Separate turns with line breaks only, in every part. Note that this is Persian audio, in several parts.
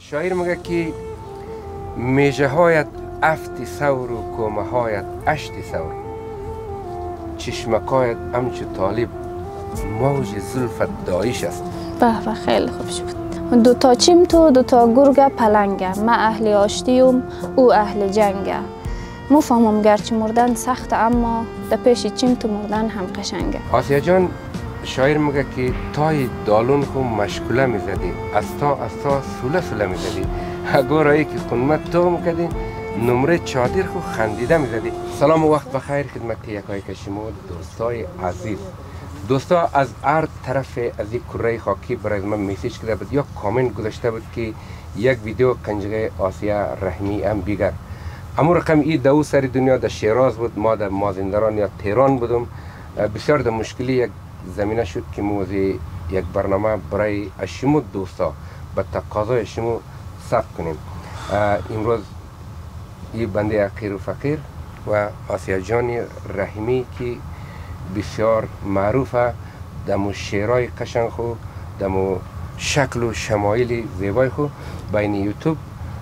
شاعر میگه که میجه هایت افت سور و کومه هایت اشت سور، چشمکایت امچو طالب موج زلفت دایش است.
به خیلی خوب شد. دوتا چیم تو دوتا گرگه پلنگه، من اهل آشتیم او اهل جنگه. مفهمم گرچه مردن سخت اما در پیش چیم تو مردن هم قشنگه.
آسیا جان شاعر میگه که تای دالون خو مشکوله میزدی، از تا سوله سوله میزدی، اگر رایی که خونمت تو میکدی نمره چادر خو خندیده میزدی. سلام و وقت بخیر خدمت یکایی که شما دوستای عزیز. دوستا از هر طرف از یک کره خاکی برای من میسیج کرده بود یا کامنت گذاشته بود که یک ویدیو قنجقه آسیا رحیمی هم بیگر. اما رقم ای دو سر دنیا در شیراز بود، ما در مازندران یا تهران بودم. بسیار در مشکلی یک زمینه شد که موضوع یک برنامه برای شما دوستا به تقاضای شما ثبت کنیم. امروز این بنده حقیر و فقیر و آسیا جان رحیمی که بسیار معروفه دمو شعرهای قشنگ خو دمو شکل و شمایل زیبای خو بین یوتیوب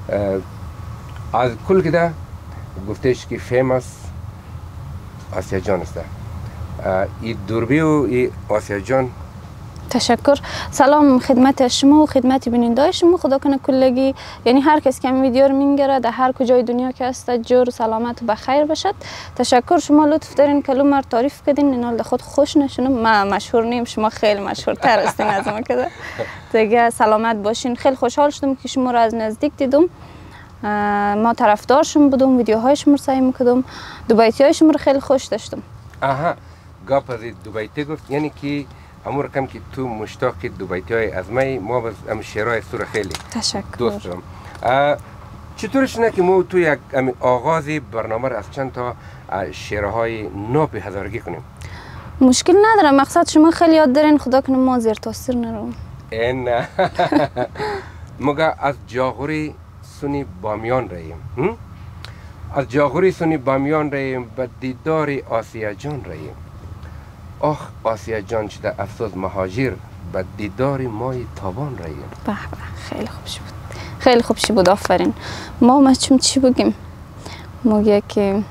از کل کده گفتش که فیمس آسیا جان است. این دوربی و این آسیا جان.
تشکر. سلام خدمت شما و خدمت بیننده شما. خدا کنه کلگی یعنی هر کس که این ویدیو رو میگیره در هر کجای دنیا که هست جور و سلامت و بخیر باشد. تشکر. شما لطف دارین کلمه رو تعریف کردین، اینال در خود خوش نشونم. ما مشهور نیم، شما خیلی مشهورتر هستین از ما کده. دیگه سلامت باشین. خیلی خوشحال شدم که شما رو از نزدیک دیدم. ما طرفدار شما بودم، ویدیوهای شما رو سعی میکردم، دوبایتی شما رو خیلی خوش داشتم.
آها گپ از دوبایتی گفت، یعنی که امور کم که تو مشتاق دوبایتی های از ما بس ام شعرهای سور خیلی
تشکر
دوست دارم. چطورش نه که ما تو یک آغازی برنامه از چند تا شعرهای نو به هزارگی کنیم؟
مشکل نداره، مقصد شما خیلی یاد دارین، خدا کنه ما زیر تاثیر نروم.
این مگه از جاغوری سونی بامیان رهیم، از جاغوری سونی بامیان رهیم به دیدار آسیا جان رهیم. آخ آسیا جان شده افسوس مهاجر به دیدار مای تابان رهیم.
به خیلی خوب شد، خیلی خوب شد، آفرین. ما چی بگیم؟ میگه که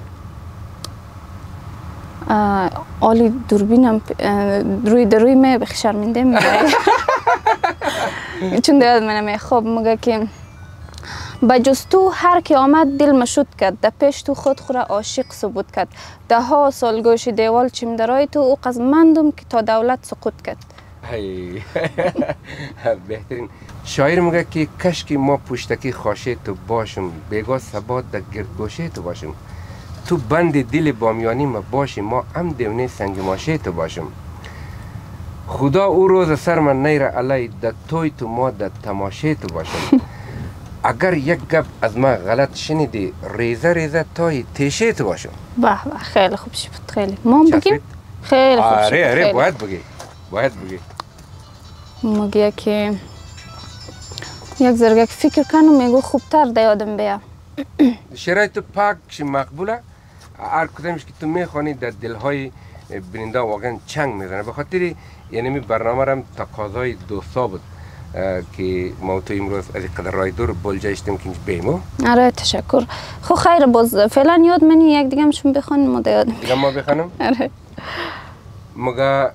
آلی دوربینم روی می شرمنده میگه چون دیاد منم خوب. میگه که با جستو هر که آمد دل مشود کرد، در پیش تو خود خورا عاشق ثبوت کرد. ده ها سال گوش دیوال چیم درای تو او قزمندم که تا دولت سقوط کرد.
بهترین. شاعر میگه که کشکی ما پشتکی خاشه تو باشم، بگاه ثبات در گردگوشه تو باشم. تو بند دل بامیانی ما باشی، ما هم دیونه سنگ ماشه تو باشم. خدا او روز سر من نیره علی در توی تو ما در تماشه تو باشم. اگر یک گپ از ما غلط شنیدی ریزه ریزه تای تیشه تو باشم.
به خیلی خوب شد، خیلی. ما بگیم؟ خیلی خوب شد.
آره باید بگی، باید بگی.
میگه که یک ذره فکر کنم میگو خوبتر در یادم بیا.
شعرهای تو پاک مقبوله، هر کدامش که تو میخوانی در دلهای بیننده واقعا چنگ میزنه. به خاطر یعنی برنامه رم تقاضای دوستا بود که ما تو امروز از قدر رای دور بلجه اشتیم که بیمو.
آره تشکر. خب خیر، باز فعلا یاد منی یک دیگه همشون بخوانیم ما یاد
دیگه ما بخوانم.
آره.
مگه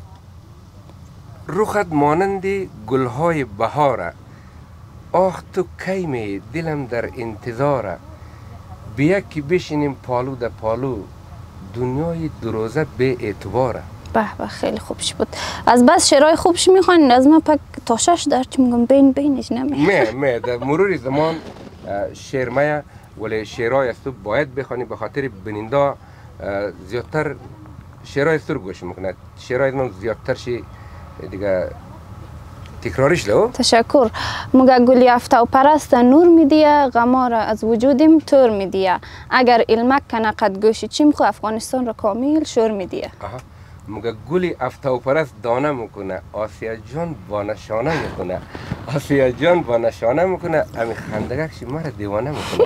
روخت مانند گلهای بهاره، آخ تو کی می دلم در انتظاره، بیا که بشینیم پالو در پالو، دنیای دروزه به اعتباره.
به خیلی خوب شد. از بس شعرهای خوبش میخوانین، از ما پک تاشش در چی میگم بینش
نه در مرور زمان شعر مایه، ولی شعرهای است تو باید بخوانی، به خاطر بیننده زیادتر شعرهای است رو گوش میکنه. شعرهای من زیادتر شی دیگه تکراریش لو.
تشکر. مگه گلی افته و پرست نور میدیه، غمار از وجودیم تور میدیه، اگر علمک کنه قد گوشی چیم خو افغانستان را کامل شور میدیه.
مگه گلی افته و پرست دانه میکنه، آسیا جان با نشانه میکنه، آسیا جان با نشانه میکنه، امی خندگکشی مرا دیوانه میکنه.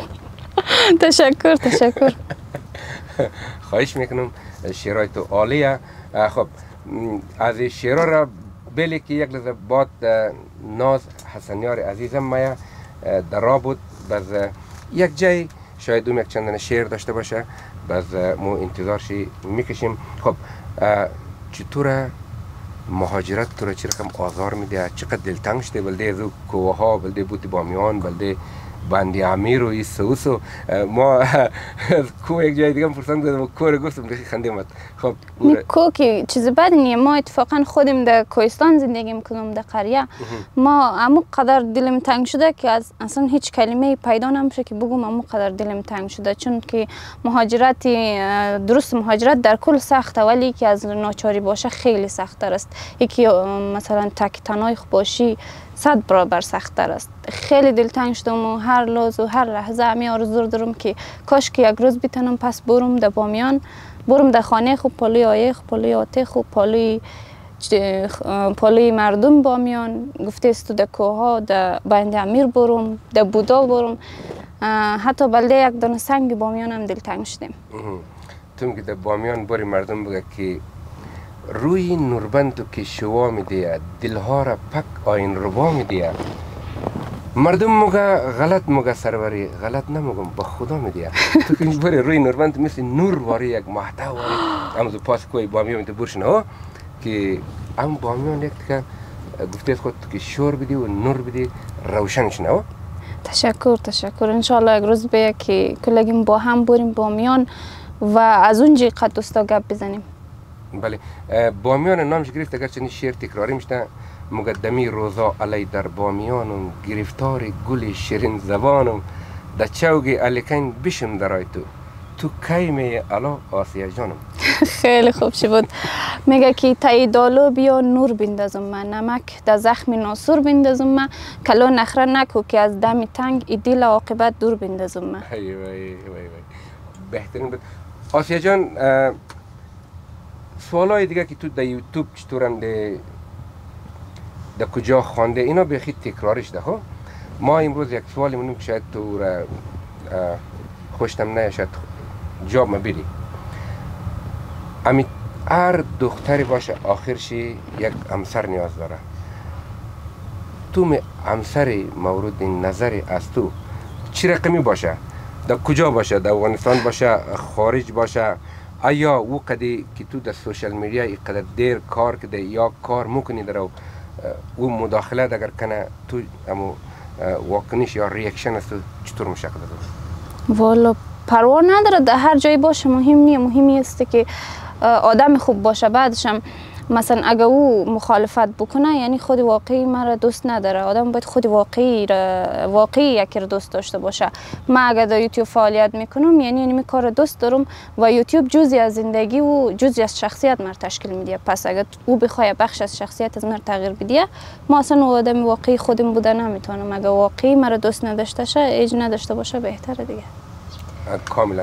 تشکر.
خواهش میکنم شعرهای تو عالیه. خب از شعرها را بلی که یک لحظه باد ناز حسنیار عزیزم مایه در راه بود. باز یک جای شاید یک چندان شعر داشته باشه، باز ما انتظارشی میکشیم. خب چطوره مهاجرت تو را چه رقم آزار میده؟ چقدر دلتنگ شده؟ بلده از کوه ها، بلده بوتی بامیان، بلده بندی امیر و ایسوس و ما کو یک جای دیگه پرسان کردم کو رو گفتم دیگه خنده اومد. خب
کو که چیز بد نیه. ما اتفاقا خودم در کوهستان زندگی میکنم، در قریه. ما عمو قدر دلم تنگ شده که اصلا هیچ کلمه پیدا نمیشه که بگم عمو قدر دلم تنگ شده، چون که مهاجرت درست مهاجرت در کل سخته، ولی که از ناچاری باشه خیلی سخت‌تر است. یکی مثلا تک تنهای باشی 100 برابر سخت‌تر است. خیلی دلتنگ شدم و هر لحظه و هر لحظه همی آرزو دارم که کاش که یک روز بتونم پس برم در بامیان، برم در خانه خوب، پالوی آیخ، پالوی آته خوب، پالوی مردم بامیان، گفته است در کوه ها، در بند امیر برم، در بودا برم، حتی بلده یک دانه سنگ بامیان هم دلتنگ شدم.
تو میگی در بامیان باری مردم بگه که روی نوربند تو که شوا میده، دلها را پک آین ربا میده. مردم مگه غلط مگه سروری، غلط نمگم با خدا میده. تو که بری روی نوربند مثل نور واری یک محتوا واری امروز پاس کوی بامیان تو برشن ها که ام بامیان یک که گفته خود که شور بدی و نور بدی روشن شنو.
تشکر انشالله یک روز به که کلگیم با هم بریم بامیان و از اونجا قد دوستا گپ بزنیم.
بله بامیان نامش گرفت اگر چنین شعر تکراری میشه، مقدمی روزا علی در بامیانم، گرفتار گل شیرین زبانم، در چوگ الکن بشم درای تو کی می الا آسیا جانم.
خیلی خوب شد. میگه که تای دالو بیا نور بندازم من، نمک در زخم ناسور بندازم من، کلو نخره نکو که از دم تنگ ای دل عاقبت دور بندازم من.
وای بهترین بود. آسیا جان سوالای دیگه که تو در یوتیوب چطورن در کجا خوانده اینا بخی تکرارش ده ها. ما امروز یک سوالی مونیم که شاید تو را خوشتم نه، شاید جواب ما بیری. امی هر دختری باشه آخرشی یک همسر نیاز داره. تو می همسر مورد نظری از تو چی رقمی باشه؟ در کجا باشه؟ در افغانستان باشه، خارج باشه، آیا او قدی که تو در سوشل میدیا اینقدر دیر کار کده یا کار میکنی در او مداخله اگر کنه تو امو واکنش یا ریاکشن است چطور میشه کنه؟
والا پروا نداره، در هر جایی باشه مهم نیه. مهمی است که آدم خوب باشه. بعدش هم مثلا اگه او مخالفت بکنه یعنی خود واقعی مرا دوست نداره. آدم باید خود واقعی یکی رو دوست داشته باشه. من اگه در یوتیوب فعالیت میکنم یعنی می کار دوست دارم و یوتیوب جزئی از زندگی و جزئی از شخصیت مرا تشکیل میده. پس اگه او بخواد بخش از شخصیت از مرا تغییر بده، ما اصلا آدم واقعی خودم بوده نمیتونم. اگه واقعی مرا دوست نداشته شه، ایج نداشته باشه بهتره دیگه.
کاملا.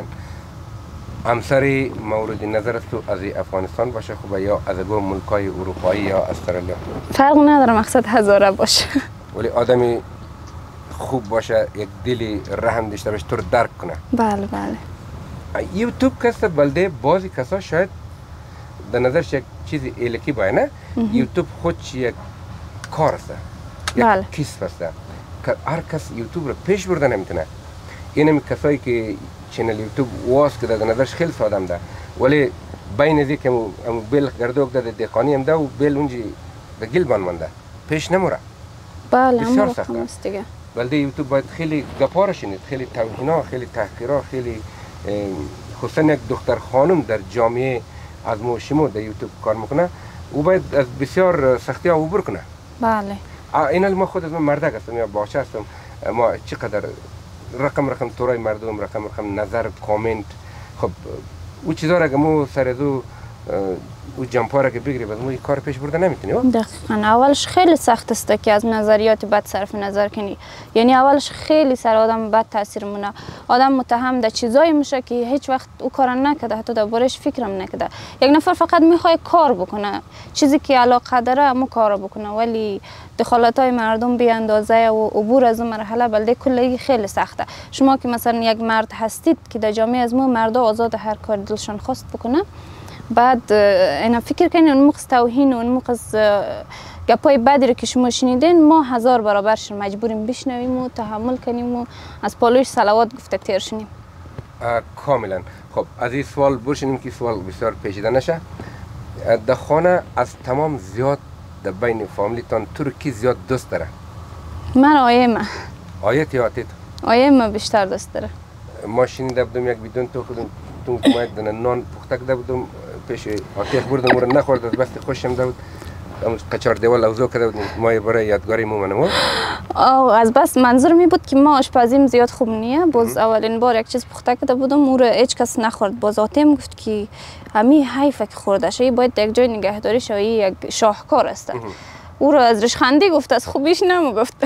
همسری مورد نظر است تو از افغانستان باشه خوبه یا از ملکای اروپایی یا استرالیا؟
فرق نداره، مقصد هزاره باشه.
ولی آدمی خوب باشه، یک دلی رحم داشته باشه، تو رو درک کنه.
بله.
یوتیوب کسا بلده بعضی کسا شاید در نظرش یک چیزی الکی باید نه. یوتیوب خودش یک کار است، یک کسب است که هر کس یوتیوب رو پیش برده نمیتونه. این کسایی که چینل یوتیوب واس که در نظرش خیلی ساده ده، ولی بین از که بیل گردوک داده دقانی هم ده و بیل اونجی به گل بان مانده پیش نموره.
بله
بسیار سخته است دیگه. بلده یوتیوب باید خیلی گپا را شنید، خیلی توهینا، خیلی تحقیرا، خیلی خصوصا یک دختر خانم در جامعه از ما شما در یوتیوب کار میکنه، او باید از بسیار سختی ها عبور کنه.
بله.
این ما خود از من مردک هستم یا باچه هستم، ما چقدر رقم تورای مردم، رقم نظر، کامنت، خب او چیزا را که مو سر از او جمپا را که بگیری بعد مو این کار پیش برده نمیتونی.
دقیقاً اولش خیلی سخت است که از نظریات بد صرف نظر کنی. یعنی اولش خیلی سر آدم بد تاثیر مونه. آدم متهم در چیزایی میشه که هیچ وقت او کار نکرده، حتی دربارش فکرم نکرده. یک نفر فقط میخواد کار بکنه، چیزی که علاقه داره مو کار بکنه، ولی دخالت های مردم به اندازه و عبور از اون مرحله بلده کلی خیلی سخته. شما که مثلا یک مرد هستید که در جامعه از ما مردا آزاد هر کار دلشان خواست بکنه، بعد اینا فکر کنین اون موقع توهین و اون موقع گپای بدی رو که شما شنیدین ما 1000 برابرش مجبوریم بشنویم و تحمل کنیم و از پالوش صلوات گفته تیر شنیم.
کاملا. خب از این سوال بشینیم که سوال بسیار پیچیده نشه. در خانه از تمام زیاد در بین فامیلیتان تو رو کی زیاد دوست داره؟
من
آیت یا آتیت؟
آیم بیشتر دوست داره.
ما شنیده بودم یک بیدون تو خودم تو ما یک دونه نان پخته کرده بودم پیش آتیت بردم رو نخورد از بس خوشم داد. اون قچار دیوال لوزو کرده بودم ما برای یادگاری مومنم.
از بس منظور می بود که ما آشپزیم زیاد خوب نیه. باز اولین بار یک چیز پخته کرده بودم او رو هیچ کس نخورد. باز آتیم گفت که همین حیفه که خورده شوی باید یک جای نگهداری شوی یک شاهکار است. او رو از رشخندی گفت از خوبیش نمیگفت.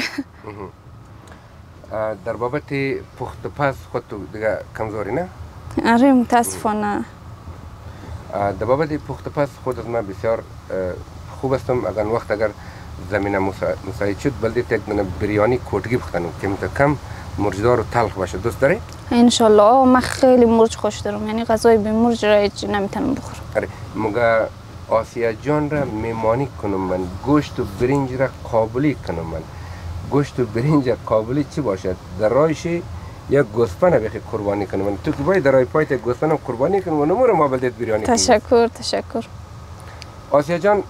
در بابت پخت و پز خود تو دیگه کمزوری نه؟
آره متاسفانه.
در بابت پخت و پز خود از من بسیار خوب استم. اگر زمینه مساعد شد بلدی یک دونه بریانی کوتگی بخونم که کم مرجدار و تلخ باشه. دوست داری؟
انشالله. من خیلی مرج خوش دارم، یعنی غذای بی مرج را هیچ نمیتونم بخورم.
آره مگه آسیا جان را میمانی کنم من، گوشت و برنج را قابلی کنم من. گوشت و برنج قابلی چی باشد؟ در رایش یک گوسفند بخی قربانی کنم من. تو که باید در رای پایت گوسفند قربانی کنم و نمور ما بلدت بریانی کنم.
تشکر.
آسیا جان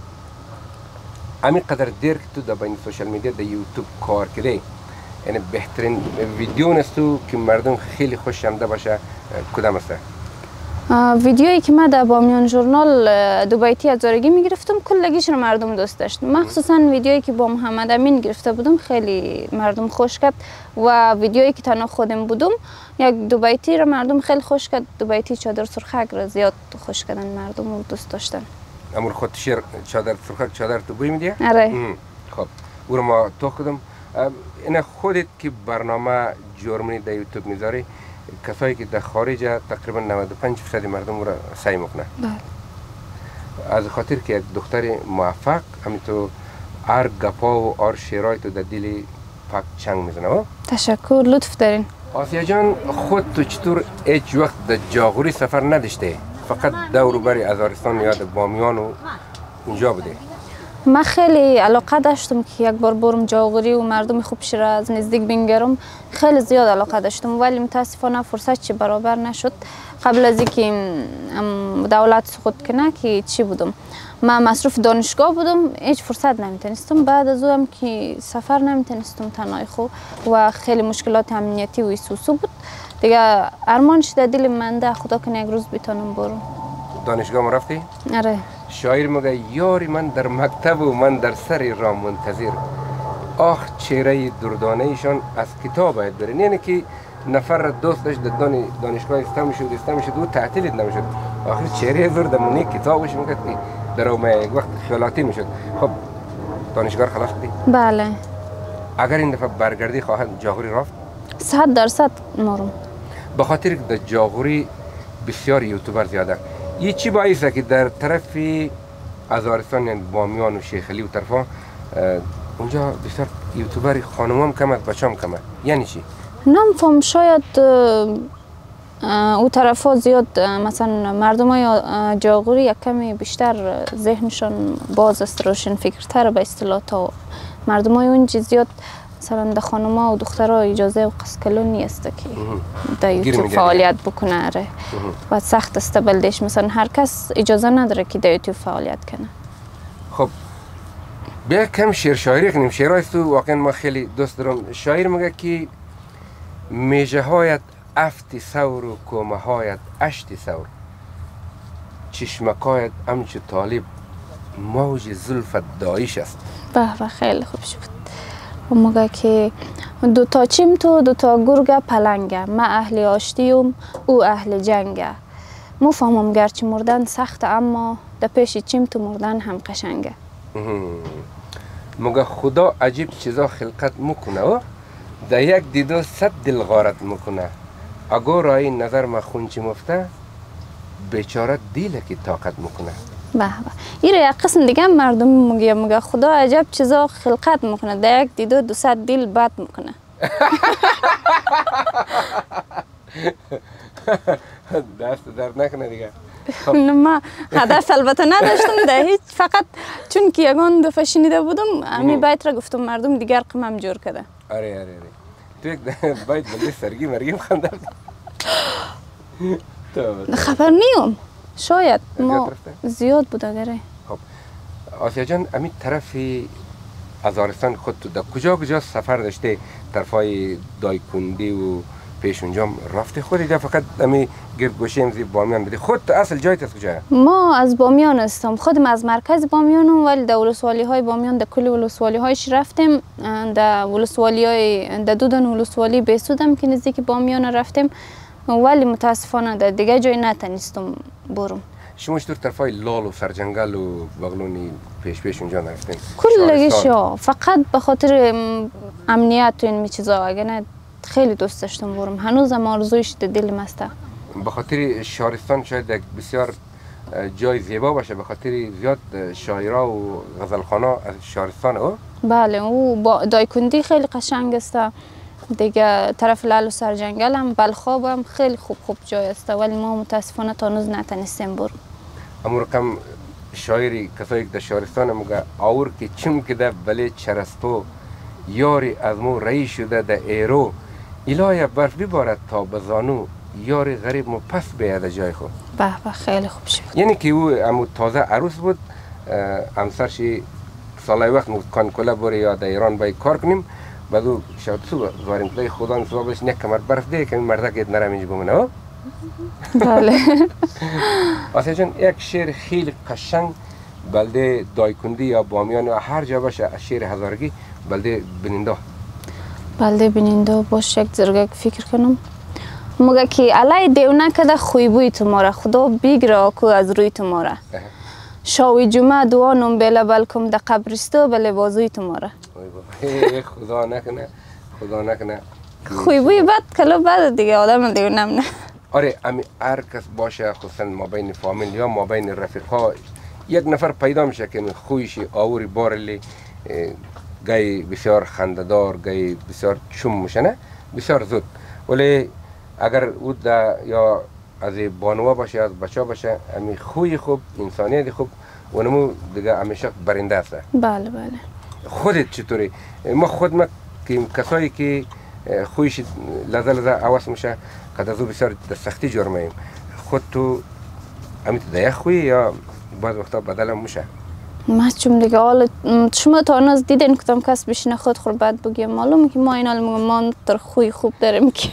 امی قدر دیر که تو در بین سوشال میدیا در یوتیوب کار کرده، یعنی بهترین ویدیو نستو که مردم خیلی خوش آمده باشه کدام است؟
ویدیویی که من در بامیان ژورنال دوبایتی هزارگی میگرفتم کلگیش رو مردم دوست داشت. مخصوصا ویدیویی که با محمد امین گرفته بودم خیلی مردم خوش کرد و ویدیویی که تنها خودم بودم یک دوبایتی رو مردم خیلی خوش کرد. دوبایتی چادر سرخک رو زیاد خوش کردن مردم و دوست داشتن.
امور خود شیر چادر سرخک چادر تو بوی میدی؟
آره.
خب او رو ما تو خودم این خودت که برنامه جرمنی در یوتیوب میذاری کسایی که در خارج تقریبا 95% مردم را سعی میکنه.
بله.
از خاطر که یک دختر موفق همینطور هر گپا و هر شعرهای تو در دل پاک چنگ میزنه.
تشکر، لطف دارین.
آسیا جان خود تو چطور هیچ وقت در جاغوری سفر نداشته؟ فقط دور بری ازارستان یا در بامیان و اونجا بوده؟
من خیلی علاقه داشتم که یک بار برم جاغوری و مردم خوبش را از نزدیک بینگرم. خیلی زیاد علاقه داشتم ولی متاسفانه فرصت چی برابر نشد. قبل از اینکه دولت سقوط کنه که چی بودم من مصروف دانشگاه بودم هیچ فرصت نمیتونستم. بعد از اون که سفر نمیتونستم تنهای خو و خیلی مشکلات امنیتی و سوسو بود دیگه. ارمان شده دل منده خدا کنه یک روز بتونم برم.
دانشگاه ما رفتی؟
آره.
شاعر مگه یاری من در مکتب و من در سر راه منتظر. آخ چهره دردانه ایشان از کتاب باید برین. یعنی که نفر دوست داشت دانشگاه استم شد و تعطیلت نمیشد. آخر چهره زور دمونی کتابش میگه که در اون وقت خیالاتی میشد. خب دانشگاه خلاص کردی؟
بله.
اگر این دفعه برگردی خواهد جاغوری رفت؟
100% مارم.
به خاطر که در جاغوری بسیار یوتیوبر زیاده. یه چی باعثه که در طرف ازارستان یعنی بامیان و شیخ علی و طرفا اونجا بسیار یوتیوبر خانوم کم است بچه‌ام کمه. یعنی چی؟
نمی‌فهم. شاید او طرفا زیاد مثلا مردمای جاغوری یک کمی بیشتر ذهنشان باز است، روشن فکرتر به اصطلاح تا مردمای اونجا زیاد مثلا در خانوما و دخترها اجازه و قسکلون نیست که در یوتیوب فعالیت بکنه. اره و سخت است بلدش مثلا هر کس اجازه نداره که در یوتیوب فعالیت کنه.
خب بیا کم شعر شاعری کنیم. شعرهای تو واقعا ما خیلی دوست دارم. شاعر میگه که میجه هایت افت ثور و کومه هایت اشت ثور، چشمکایت همچو طالب موج زلفت دایش است.
به خیلی خوب شد. و مگه که دوتا چیمتو دوتا گرگه پلنگه، من اهل آشتیم او اهل جنگه. مفهمم گرچه مردن سخت اما در پیش چیمتو مردن هم قشنگه.
مگه خدا عجیب چیزا خلقت میکنه و در یک دیدو 100 دل غارت میکنه. اگر رای نظر ما خونچی مفته بیچاره دیله که طاقت میکنه.
به این یک قسم دیگه مردم میگه خدا عجب چیزا خلقت میکنه در یک دیدو 200 دل بد میکنه.
دست درد نکنه دیگه.
ما هدف البته نداشتم در هیچ، فقط چون که یگان دفعه شنیده بودم امی بیت را گفتم مردم دیگر قمم جور کرده.
آره تو یک بیت بلده سرگی مرگیم خنده
خبر نیم شاید ما زیاد بود اگره.
خب آسیا جان امی طرفی هزارستان خود تو در کجا سفر داشته؟ طرفای دایکندی و پیش اونجا رفته خودی یا فقط امی گردگوشه امزی بامیان بودی؟ خود اصل جایت از کجا؟
ما از بامیان هستم، خودم از مرکز بامیانم، ولی در ولسوالی های بامیان در کل ولسوالی هایش رفتیم. در ولسوالی های در دو ولسوالی بیسودم که نزدیک بامیان رفتیم، ولی متاسفانه در دیگه جای نتونستم برم.
شما چطور طرفای لال و سرجنگل و بغلونی پیش اونجا نرفتین؟
کلگیش فقط به خاطر امنیت و این چیزا، اگه نه خیلی دوست داشتم برم، هنوزم آرزویش در دلم است.
به خاطر شهرستان شاید بسیار جای زیبا باشه، به خاطر زیاد شاعرها و غزلخوانا از شهرستان. او
بله، او دایکندی خیلی قشنگ است دیگه، طرف لال و سرجنگل هم بلخاب هم خیلی خوب جای است، ولی ما متاسفانه تا هنوز نتونستیم برم.
اما رقم شاعری کسایی که در شهرستان مگه آور که چم که ده بله چرستو یاری از مو رئی شده در ایرو الهی برف ببارد تا بزانو یاری غریب مو پس بیاد جای خود.
به خیلی خوب شد.
یعنی که او امو تازه عروس بود، همسرشی سالای وقت مو کانکولا بوری یا در ایران باید کار کنیم، بعد او شاید تو زاریم کدای خدا نصابش نه کمر برف ده که این مرده که نرم اینجا بمونه.
بله.
آسیا جان یک شعر خیلی قشنگ بلده دایکندی یا بامیان یا هر جا باشه، شعر هزارگی بلده بنینده باش یک ذره
فکر کنم. مگه که علی دیو نکده خویبوی تماره، خدا بیگره کو از روی تماره. شاوی جمعه دعا نم بله بلکم در قبرستو بله بازوی تماره.
خدا نکنه
خویبوی بد کلا بد دیگه، آدم دیو نمونه.
آره امی هر کس باشه، خصوصا ما بین فامیل یا ما بین رفیقا یک نفر پیدا میشه که خویشی آوری بارلی گای بسیار خنددار، گای بسیار چوم میشه، نه بسیار زود. ولی اگر او یا از بانوا باشه از بچه باشه، امی خوی خوب انسانیت خوب ونمو دیگه همیشه برنده است.
بله.
خودت چطوری؟ ما که کسایی که خویش لذا عوض میشه قد از او بسیار در سختی جرمیم، خود تو امیت دیگه خوی یا بعض وقتا بدل هم میشه؟
ما چون دیگه حالا شما تا هنوز دیدین کدام کس بشینه خود بعد بگیم، معلومه که ما این حال ما در خوی خوب داریم که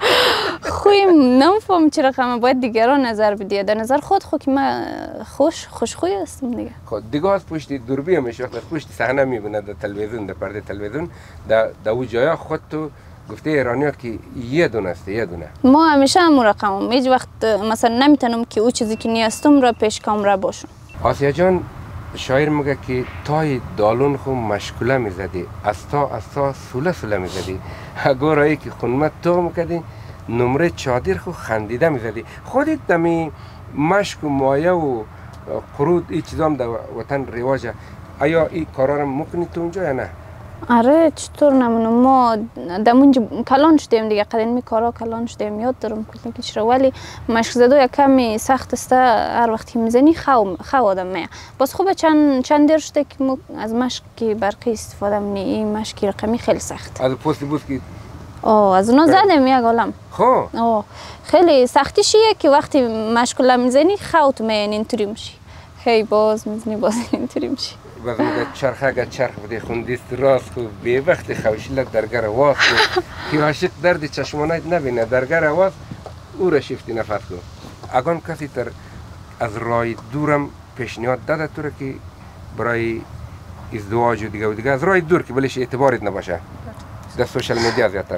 خوی نمیفهم چرا رقمه باید دیگران نظر بدید، در نظر خود که ما خوش خوی هستم دیگه.
خود دیگه از پشت دوربین میشه، پشت صحنه میبینه در تلویزیون، در پرده تلویزیون، در او جایا خود تو گفته ایرانی ها که یه دونه است، یه دونه.
ما همیشه همون رقمم، هیچ وقت مثلا نمیتونم که او چیزی که نیستم را پیش کامرا باشم.
آسیا جان شاعر میگه که تای دالون خو مشکوله میزدی، از تا سوله میزدی، اگرایی که خونمت تو میکدی نمره چادر خو خندیده میزدی. خودت دمی مشک و مایه و قرود این چیزا هم در وطن رواجه، آیا این کارا رو میکنی تو اونجا یا نه؟
آره چطور نمونه، ما دمونجا کلان شدیم دیگه، قدیمی کارا کلان شدیم، یاد دارم کلی چرا، ولی مشک زدو یک کمی سخت است، هر وقتی میزنی خو آدم میه. باز خوبه چند دیر شده که ما از مشک برقی استفاده منی، این مشک رقمی خیلی سخت.
از پوستی بود که
از اونا زدم یک عالم.
خب
خیلی سختیشیه که وقتی مشکل میزنی خوت میین اینطوری میشی، هی باز میزنی باز اینطوری میشی.
باز میگه چرخ اگر چرخ بده خوندیست راست خوب به وقت خوشیلت درگر آواز خوب که عاشق درد چشمانایت نبینه درگر آواز او را شفتی نفس کن. اگان کسی تر از رای دورم پیشنهاد داده تو را که برای ازدواج و دیگه از رای دور که بلش اعتبارت نباشه در سوشال میدیا زیادتر؟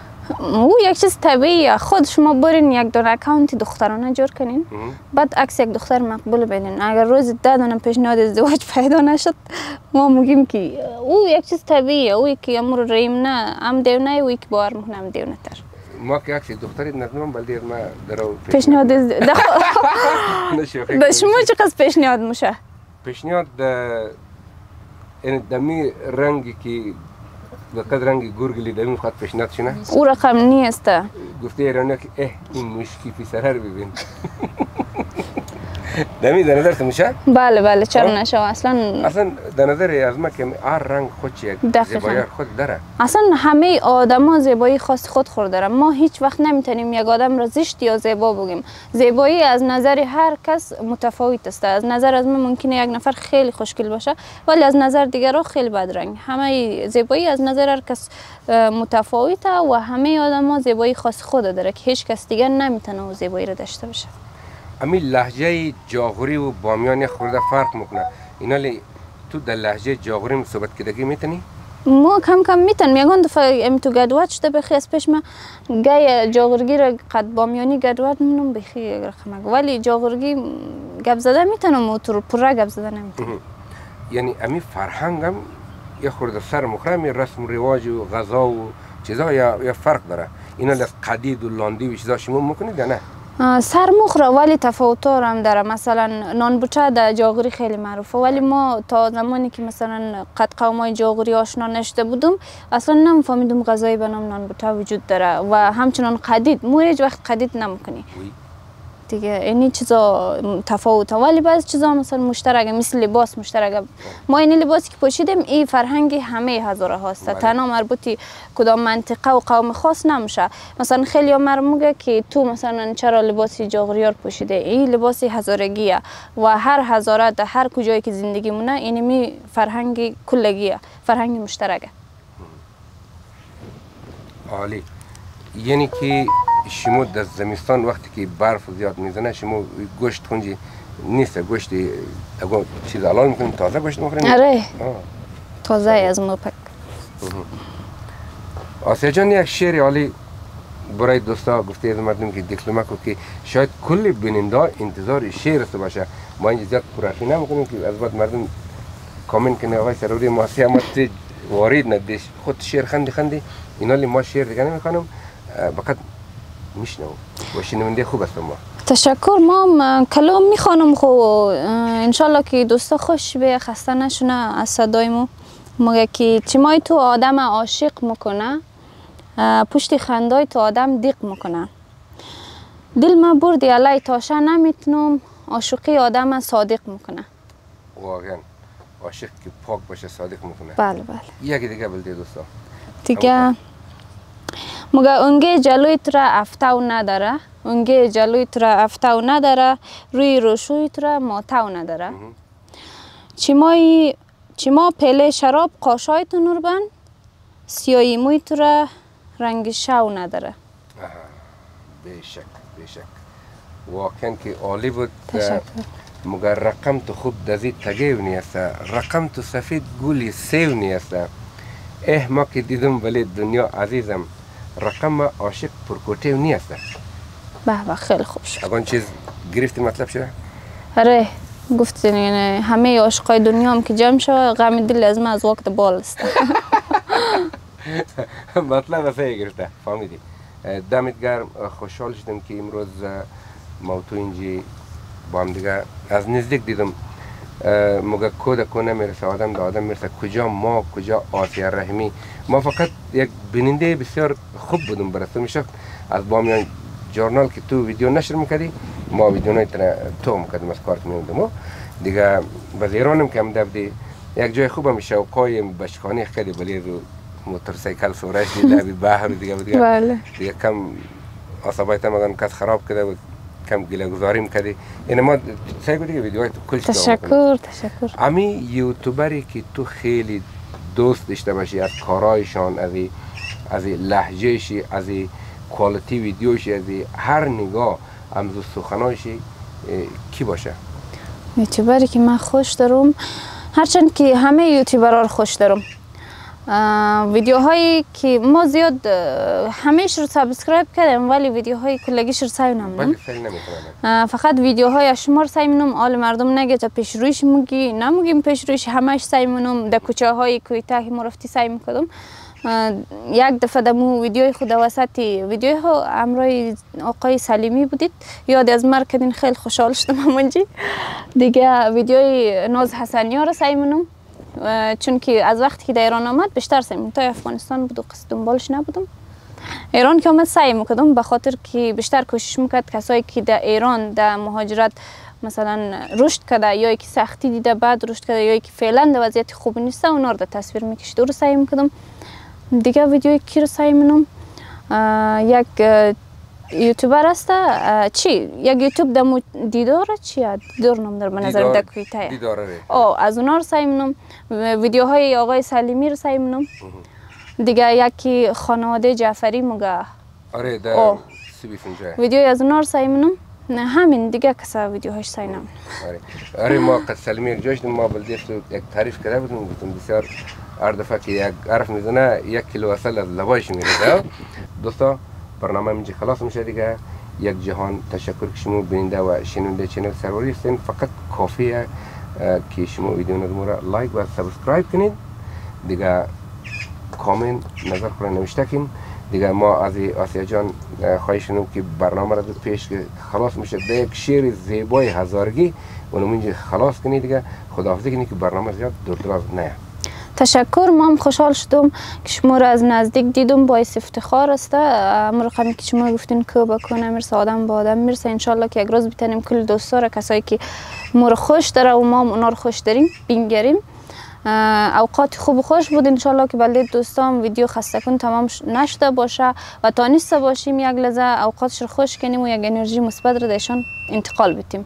او یک چیز طبیعیه، خود شما برین یک دونه اکانت دخترانه جور کنین، بعد عکس یک دختر مقبول بینین، اگر روز 10 دونه پیشنهاد ازدواج پیدا نشد ما میگیم که او یک چیز طبیعیه، او که امر ریم نه ام دیونه او که باور میکنم دیونه تر.
ما که عکس دختری ندونم بلدی ما درو
پیشنهاد به شما چه قصد پیشنهاد میشه؟
پیشنهاد دمی رنگی که بقدر رنگی گرگلی دمی خواهد پیشنهاد شنه؟
او رقم نیست.
گفته ایرانی که این مشکی پیسره رو ببین. دمی در نظر میشه؟
بله بله چرا نشه
اصلا در نظر از ما که هر رنگ خودش یک زیبایی خود داره.
اصلا همه آدما زیبایی خاص خود دارن. ما هیچ وقت نمیتونیم یک آدم را زشت یا زیبا بگیم. زیبایی از نظر هر کس متفاوت است. از نظر از من ممکنه یک نفر خیلی خوشگل باشه ولی از نظر دیگران خیلی بدرنگ. همه زیبایی از نظر هر کس متفاوته و همه آدما زیبایی خاص خود داره که هیچ کس دیگر نمیتونه اون زیبایی را داشته باشه.
امی لهجه جاغوری و بامیانی خورده فرق میکنه. اینا تو در لهجه جاغوری صحبت کردگی میتونی؟
ما کم کم میتونم. یگان دفعه ام تو گدوات شده بخی از پیش ما گای جاغورگی را قد بامیانی گدوات منم بخی رقمک ولی جاغورگی گپ زده میتونم و تو پره گپ زده نمیتونم.
یعنی امی فرهنگ هم یه خورده سر مخرم رسم و رواج و غذا و چیزا یا فرق داره. اینا از قدید و لاندی و چیزا شما میکنید یا نه؟
سر مخره ولی تفاوت‌ها هم داره. مثلا نان بوچه در جاغوری خیلی معروفه ولی ما تا زمانی که مثلا قد قومای جاغوری آشنا نشده بودم اصلا نمی‌فهمیدم غذایی به نام نان بوچه وجود داره و همچنان قدید مو هیچ وقت قدید نمی‌کنی دیگه. اینی چیزا تفاوته ولی بعضی چیزا مثلا مشترکه مثل لباس مشترکه. ما این لباسی که پوشیدیم این فرهنگ همه هزاره هاست. تنها مربوطی کدام منطقه و قوم خاص نمیشه. مثلا خیلی میگه که تو مثلا چرا لباسی جاغوریار پوشیده؟ این لباسی هزارگیه و هر هزاره در هر کجایی که زندگی مونه اینمی فرهنگ کلگیه، فرهنگ مشترکه.
عالی. یعنی که شما در زمستان وقتی که برف زیاد میزنه شما گوشت خونجی نیست، گوشت اگه چیز حلال میکنیم تازه گوشت میخوریم؟
آره تازه از موپک.
آسیا جان یک شعر عالی برای دوستا گفته از مردم که دیکلمه کو که شاید کل بیننده انتظار شعر است باشه. ما اینجا زیاد پرحرفی نمیکنیم که از بعد مردم کامنت کنه آقای سروری ماسی اما وارد ندیش خود شعر خندی اینا لی ما شعر دیگه نمیخوانم فقط میشنم و شنونده خوب است. ما
تشکر. ما کلام میخوانم خو انشالله که دوستا خوش به خسته نشونه از صدایمو. مگه که چیمای تو آدم عاشق میکنه پشت خندای تو آدم دیق میکنه. دل ما بردی علی تاشه نمیتونم عاشقی آدم صادق میکنه.
واقعا عاشق که پاک باشه صادق میکنه.
بله بله.
یکی دیگه بلده دوستا
دیگه مگه اونگه جلویت را افتاو نداره، اونگه جلویت را افتاو نداره، روی روشویت را ماتاو نداره. چیما پله شراب قاشایت نور بند، سیایی مویت را رنگ شو نداره.
بیشک بیشک واقعا که عالی بود.
تشکر.
مگر رقم تو خوب دزی تگیو نیست، رقم تو سفید گولی سیو نیست. ما که دیدم ولی دنیا عزیزم رقم عاشق پرکوتیو نیست.
به خیلی خوب شد.
اگه چیز گرفتی مطلب شده؟
آره گفتین یعنی همه عاشقای دنیا هم که جمع شد غم دل از من از وقت بال است.
مطلب اصلا گرفته فهمیدی. دمت گرم. خوشحال شدم که امروز ما تو اینجا با هم دیگه از نزدیک دیدم. مگه کود کنه میرسه آدم به آدم میرسه. کجا ما کجا آسیا رحمی. ما فقط یک بیننده بسیار خوب بودم برسه میشه از بامیان جورنال که تو ویدیو نشر میکردی ما ویدیو نایتونه تو میکردیم از کارت میوندم دیگه. باز ایرانم که هم دبدی یک جای خوب هم شوقای بشخانه خیلی بلی رو موتورسیکل سورش دیده بی بحر دیگه دیگه کم آسابایت هم اگر کس خراب کرده و کم گله گذاری میکردی. یعنی ما سعی دیگه ویدیوهای تو کلش
تشکر.
امی یوتیوبری که تو خیلی دوست داشته باشی از کارایشان، از لهجهشی، از کوالیتی ویدیوشی، از هر نگاه امزو سخنایشی کی باشه؟
یوتیوبری که من خوش دارم هرچند که همه یوتیوبرها رو خوش دارم. ویدیوهایی که ما زیاد همیشه رو سابسکرایب کردم ولی ویدیوهای کلگیش رو سعی نمی‌کنم. فقط ویدیوهای شما رو سعی می‌کنم آل مردم نگه تا پیش رویش نمیگیم پیش رویش همش سعی می‌کنم در کوچه های کویته که مرفتی سعی می‌کنم. یک دفعه دمو ویدیوی خود وسطی ویدیوی ها امرای آقای سلیمی بودید یاد از مر کردین خیلی خوشحال شدم همونجی دیگه. ویدیوی ناز حسنی‌ها رو سعی می‌کنم چون که از وقتی که در ایران آمد بیشتر سعی تا افغانستان بود و قصد دنبالش نبودم. ایران که آمد سعی میکردم به خاطر که بیشتر کوشش میکرد کسایی که در ایران در مهاجرت مثلا رشد کرده یا که سختی دیده بعد رشد کرده یا که فعلا در وضعیت خوب نیست اونا رو در تصویر میکشید. او رو سعی میکردم. دیگه ویدیوی کی رو سعی میکنم؟ یک یوتیوبر است. چی یک یوتیوب دمو دیدار چیه دیدار نام در نظر دکویته
دیداره
از اونا رو سعی میکنم. ویدیوهای آقای سلیمی رو سعی میکنم. دیگه یکی خانواده جعفری مگه
آره در
ویدیوی از اونا رو سعی میکنم. نه همین دیگه کسا ویدیوهاش سعی نمیکنم.
آره ما قد سلیمی یک جاش ما بلدیست یک تعریف کرده بودیم گفتم بسیار هر دفعه که یک حرف میزنه 1 کیلو عسل از لبایش میریزه. دوستا برنامه اینجا خلاص میشه دیگه. یک جهان تشکر که شما بیننده و شنونده چنل سروری هستین. فقط کافیه که شما ویدیو رو لایک و سابسکرایب کنید. دیگه کامنت نظر خود نوشته کن. دیگه ما از آسیا جان خواهش کنیم که برنامه را پیش که خلاص میشه به یک شعر زیبای هزارگی اونم اینجا خلاص کنید. دیگه خداحافظی کنید که برنامه زیاد دور نه.
تشکر. ما هم خوشحال شدم که شما را از نزدیک دیدم. باعث افتخار است. امر رقمی که شما گفتین که بکنه میرسه آدم با آدم میرسه. انشالله که یک روز بتونیم کل دوستا را کسایی که ما رو خوش داره و ما هم اونا رو خوش داریم بینگریم. اوقات خوب و خوش بود. انشالله که بلده دوستان ویدیو خسته کن تمام نشده باشه و تانسته باشیم یک لحظه اوقاتش رو خوش کنیم و یک انرژی مثبت رو دهشان انتقال بدیم.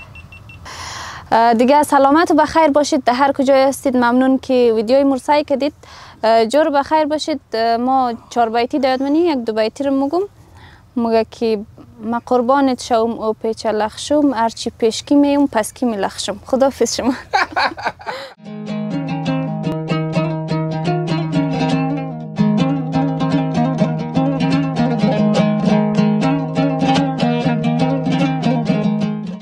دیگه سلامت و بخیر باشید در هر کجای هستید. ممنون که ویدیوی مرسای کردید. جور بخیر باشید. ما 4 بیتی در یادمانی 1 2 بیتی رو مگه که ما قربانت شوم او پیچ لخشم هرچی پیشکی میم پس کی می لخشم. خداحافظ شما.